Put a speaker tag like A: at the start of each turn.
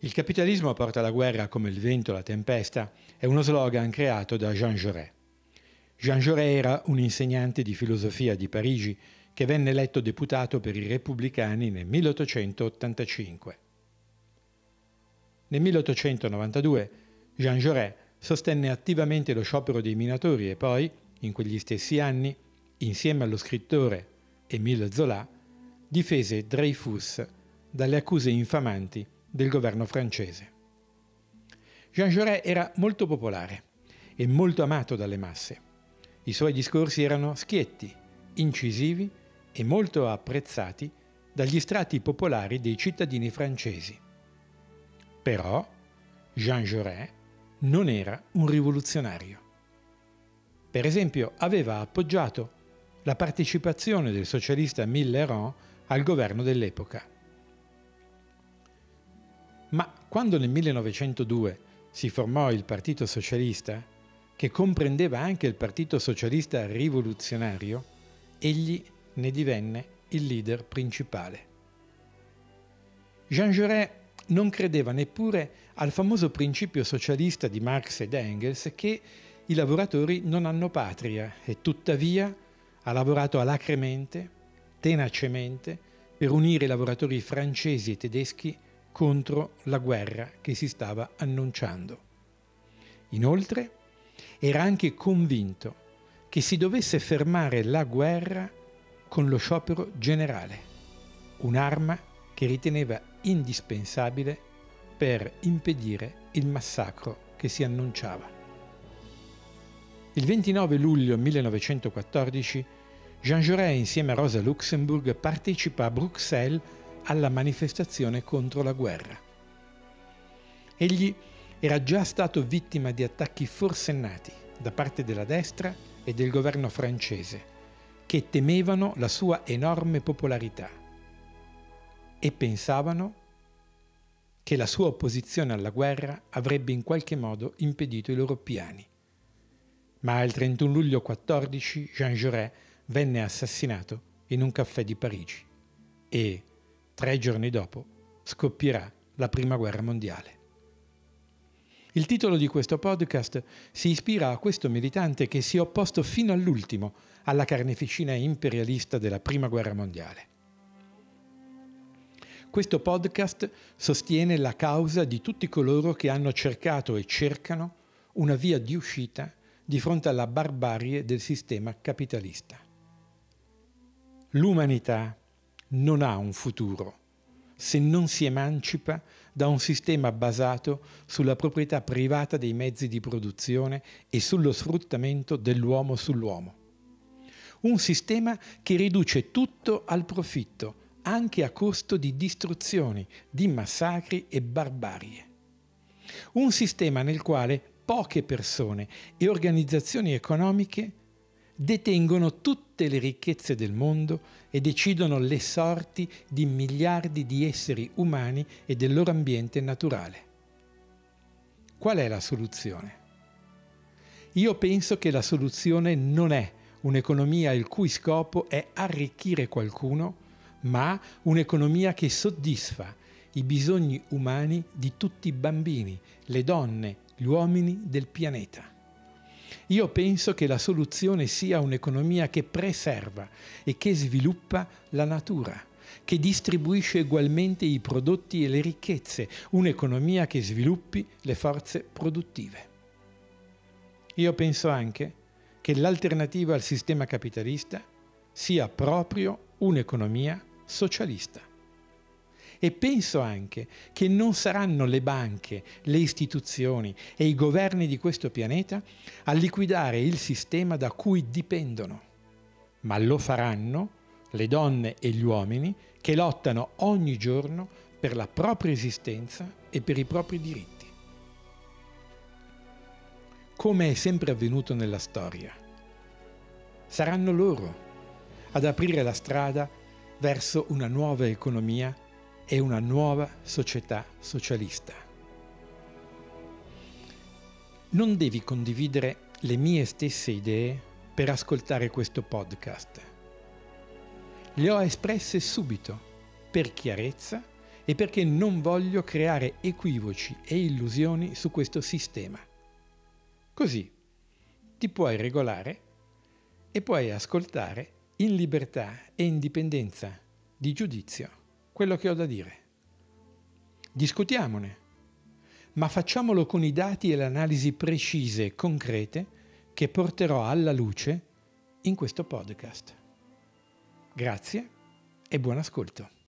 A: Il capitalismo porta la guerra come il vento la tempesta è uno slogan creato da Jean Jaurès. Jean Jaurès era un insegnante di filosofia di Parigi che venne eletto deputato per i repubblicani nel 1885. Nel 1892 Jean Jaurès sostenne attivamente lo sciopero dei minatori e poi, in quegli stessi anni, insieme allo scrittore Émile Zola, difese Dreyfus dalle accuse infamanti del governo francese. Jean Jaurès era molto popolare e molto amato dalle masse. I suoi discorsi erano schietti, incisivi e molto apprezzati dagli strati popolari dei cittadini francesi. Però Jean Jaurès non era un rivoluzionario. Per esempio, aveva appoggiato la partecipazione del socialista Mitterrand al governo dell'epoca. Ma quando nel 1902 si formò il Partito Socialista, che comprendeva anche il Partito Socialista Rivoluzionario, egli ne divenne il leader principale. Jean Jaurès non credeva neppure al famoso principio socialista di Marx ed Engels che i lavoratori non hanno patria e tuttavia ha lavorato alacremente, tenacemente, per unire i lavoratori francesi e tedeschi contro la guerra che si stava annunciando. Inoltre, era anche convinto che si dovesse fermare la guerra con lo sciopero generale, un'arma che riteneva indispensabile per impedire il massacro che si annunciava. Il 29 luglio 1914 Jean Jaurès insieme a Rosa Luxemburg partecipa a Bruxelles alla manifestazione contro la guerra. Egli era già stato vittima di attacchi forsennati da parte della destra e del governo francese, che temevano la sua enorme popolarità e pensavano che la sua opposizione alla guerra avrebbe in qualche modo impedito i loro piani. Ma il 31 luglio 14 Jean Jaurès venne assassinato in un caffè di Parigi e 3 giorni dopo scoppierà la Prima Guerra Mondiale. Il titolo di questo podcast si ispira a questo militante che si è opposto fino all'ultimo alla carneficina imperialista della Prima Guerra Mondiale. Questo podcast sostiene la causa di tutti coloro che hanno cercato e cercano una via di uscita di fronte alla barbarie del sistema capitalista. L'umanità non ha un futuro se non si emancipa da un sistema basato sulla proprietà privata dei mezzi di produzione e sullo sfruttamento dell'uomo sull'uomo. Un sistema che riduce tutto al profitto, anche a costo di distruzioni, di massacri e barbarie. Un sistema nel quale poche persone e organizzazioni economiche detengono tutte le ricchezze del mondo e decidono le sorti di miliardi di esseri umani e del loro ambiente naturale. Qual è la soluzione? Io penso che la soluzione non è un'economia il cui scopo è arricchire qualcuno, ma un'economia che soddisfa i bisogni umani di tutti i bambini, le donne, gli uomini del pianeta. Io penso che la soluzione sia un'economia che preserva e che sviluppa la natura, che distribuisce ugualmente i prodotti e le ricchezze, un'economia che sviluppi le forze produttive. Io penso anche che l'alternativa al sistema capitalista sia proprio un'economia socialista. E penso anche che non saranno le banche, le istituzioni e i governi di questo pianeta a liquidare il sistema da cui dipendono, ma lo faranno le donne e gli uomini che lottano ogni giorno per la propria esistenza e per i propri diritti. Come è sempre avvenuto nella storia, saranno loro ad aprire la strada verso una nuova economia e una nuova società socialista. Non devi condividere le mie stesse idee per ascoltare questo podcast. Le ho espresse subito, per chiarezza e perché non voglio creare equivoci e illusioni su questo sistema. Così ti puoi regolare e puoi ascoltare in libertà e indipendenza di giudizio quello che ho da dire. Discutiamone, ma facciamolo con i dati e le analisi precise e concrete che porterò alla luce in questo podcast. Grazie e buon ascolto.